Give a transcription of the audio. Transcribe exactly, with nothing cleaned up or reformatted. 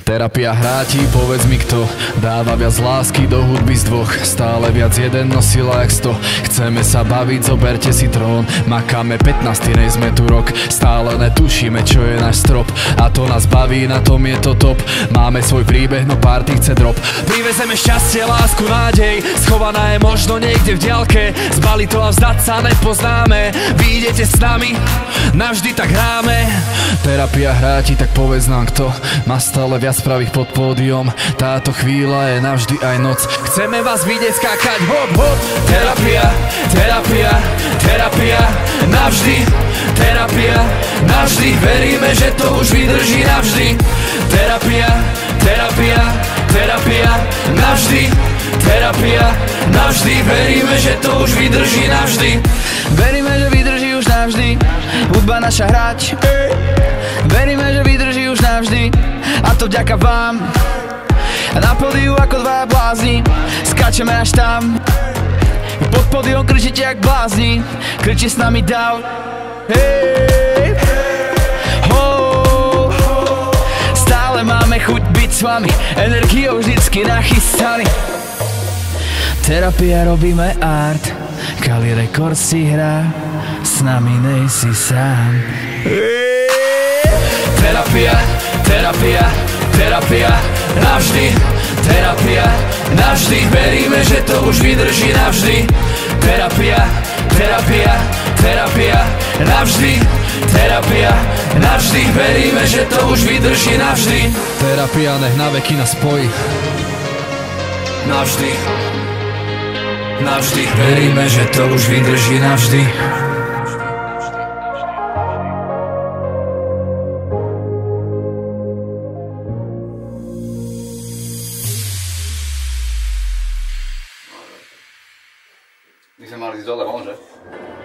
Terapia hráti, povedz mi kto dáva viac lásky do hudby z dvoch. Stále viac jeden nosila jak sto. Chceme sa baviť, zoberte si trón. Makáme pätnásty, nej sme tu rok. Stále netušíme, čo je náš strop. A to nás baví, na tom je to top. Máme svoj príbeh, no party chce drop. Privezeme šťastie, lásku, nádej. Schovaná je možno niekde v diaľke. Zbali to a vzdať sa nepoznáme. Vy idete s nami, navždy tak hráme. Terapia hráti, tak povedz nám kto má stále viac pravých pod pódium. Táto chvíľa je navždy aj noc. Chceme vás vidieť skákať hop hop. Terapia, terapia, terapia, navždy. Terapia, navždy. Veríme, že to už vydrží navždy. Terapia, terapia, terapia, navždy. Terapia, navždy. Veríme, že to už vydrží navždy. Veríme, že vydrží už navždy. Hudba naša hrať. Veríme, že vydrží už navždy. A to vďaka vám. Na pódiu ako dva blázni skáčeme až tam. Pod pódium kričíte jak blázni. Kričí s nami down. Hej, ho. Stále máme chuť byť s vami. Energiou vždycky nachystaný. Terapia, robíme art. Kali Records si hrá. S nami nejsi sám. Terapia, terapia, terapia, navždy. Terapia, navždy. Veríme, že to už vydrží navždy. Terapia, terapia, terapia, navždy. Terapia, navždy. Veríme, že to už vydrží navždy. Terapia nech na veky nás spojí. Navždy. Navždy. Veríme, že to už vydrží navždy. My sme mali ísť dole, môže?